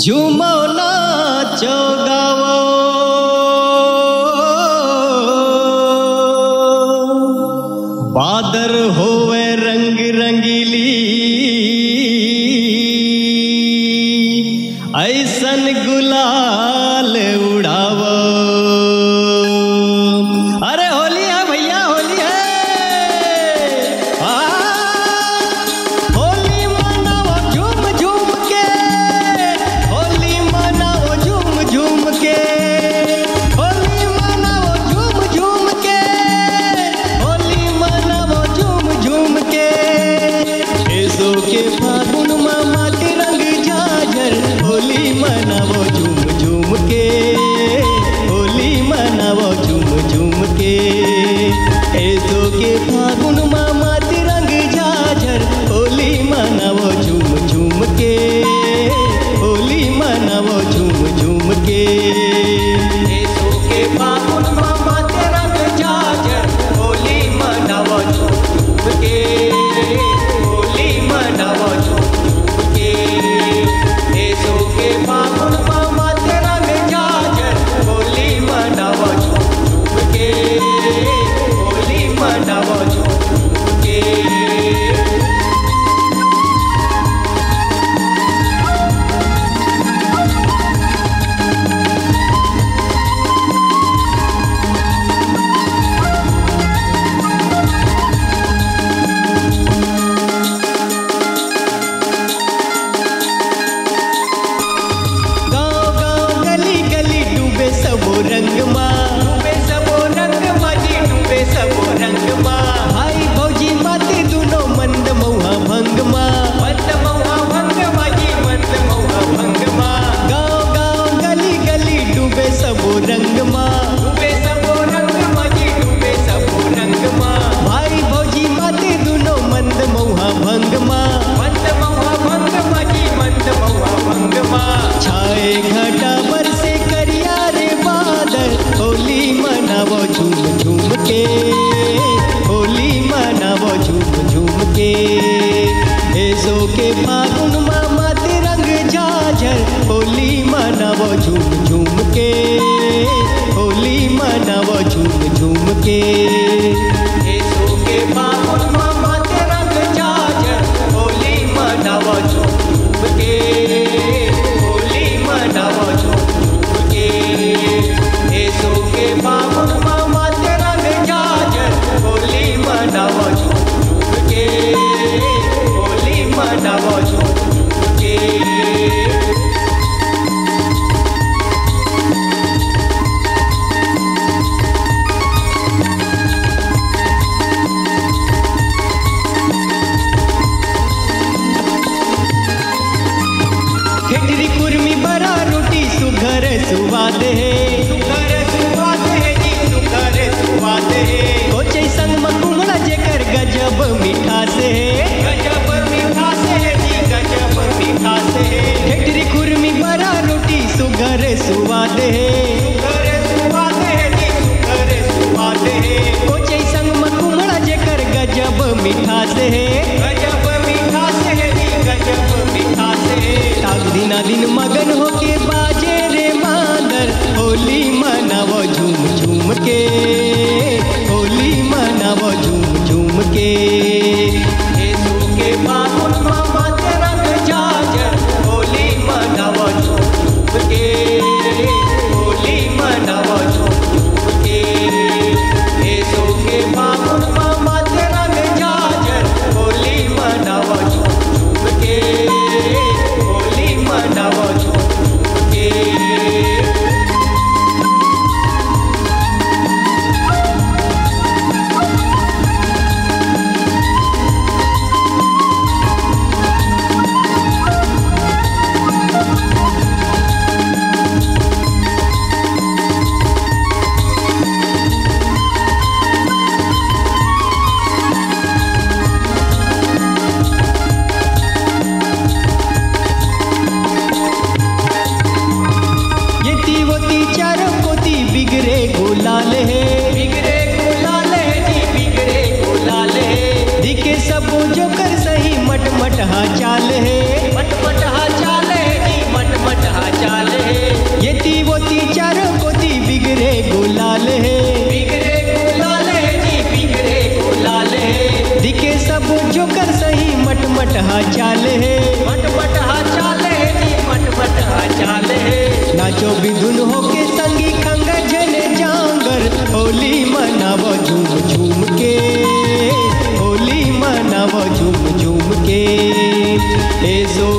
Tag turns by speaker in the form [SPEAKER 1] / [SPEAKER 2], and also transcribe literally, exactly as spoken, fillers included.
[SPEAKER 1] झूमो नाचो गावो बादर होवे रंग रंगीली ऐसन गुलाल उड़ावो। अरे होली है भैया होली है, आ, होली मनाओ झूम झूम के, होली मनाओ झूम झूम के, होली मनाओ झूम झूम के, होली मनाओ झूम झूम के। ऐसो के फागुन मामा के रंग झाझर, होली मनाओ झूम झूम के, होली मनाओ झूम झूम के। ऐसो के फागुन मामा के रंग झाझर, होली मनाओ झूम झूम के, होली मनाओ झूम झूम के। ऐसो के फागुन मामा के रंग झाझर, होली मनाओ झूम झूम के, होली मनाओ झूम झूम के। ऐसो के फागुन मामा के रंग झाझर, होली मनाओ झूम झूम के, होली मनाओ झूम झूम के। गाँव गाँव गली गली डूबे सबो रंग माँ, डूबे सबो रंग माँ जी, डूबे सबो रंग माँ। भाई भौजी माते दोनों मंद मौहा भंग माँ, मंद मौहा भंग माँ जी, मंद मौहा भंग माँ। गाँव गाँव गली गली डूबे सबो रंग माँ, डूबे सबो रंग माँ जी, डूबे सबो रंग माँ। भाई भौजी माते दोनों मंद मौहा भंग माँ, मंद मौहा भंग माँ जी, मंद मौहा भंग माँ। छाए घटा बरसे करिया रे बादल, होली मनावो झूम झूम के, होली मनावो झूम झूम के। ऐसो के फागुन मामा ते रंग झाझर, होली मनावो झूम झूम के, होली मनावो झूम झूम के। ऐसो के फागुन मामा ते रंग झाझर, होली मनावो झूम झूम के, होली मनावो झूम झूम के। ऐसो के फागुन मामा ते रंग झाझर, होली मनावो झूम झूम के, होली मनावो झूम झूम के। खिचड़ी कुर्मी बड़ा रोटी सुघर सुवाद है, सुघर सुवाद है जी, सुघर सुवाद है। कोचे संग मकुमड़ा जेकर गजब मिठास है, गजब मिठास है जी, गजब मिठास है। खिचड़ी कुर्मी बड़ा रोटी सुघर सुवाद है, सुघर सुवाद है जी, सुघर सुवाद है। कोचे संग मकुमड़ा जेकर गजब मिठास है, गजब मिठास है जी, गजब मिठास है। ताक दिना दिन मगन होके बाजे रे मांदर, होली मनावो झूम झूम के, होली मनावो झूम झूम के। ऐसो के फागुन मामा ते रंग झाझर, होली मनावो झूम झूम के, होली मनावो झूम झूम के। ऐसो के फागुन मामा ते रंग झाझर, होली मनावो झूम झूम के, होली मनावो झूम झूम के। गुलाल है, बिगड़े गुलाल है जी, बिगड़े गुलाल है। दिखे सब जो कर सही मट मट हा चाल है, मट मट हा चाल है जी, मट मट हा चारों कोती बिगड़े गुलाल है,
[SPEAKER 2] बिगड़े गुलाल है जी, बिगड़े गुलाल है।
[SPEAKER 1] दिखे सब जोकर सही मटमट हा चाल है,
[SPEAKER 2] मटमट हा चाल है जी, मटमट हा चाल है।
[SPEAKER 1] नाचो बिधुन होके संगी खंगा जने जांगर, होली मनावो झूम झूम के, होली मनावो झूम झूम के। ए सो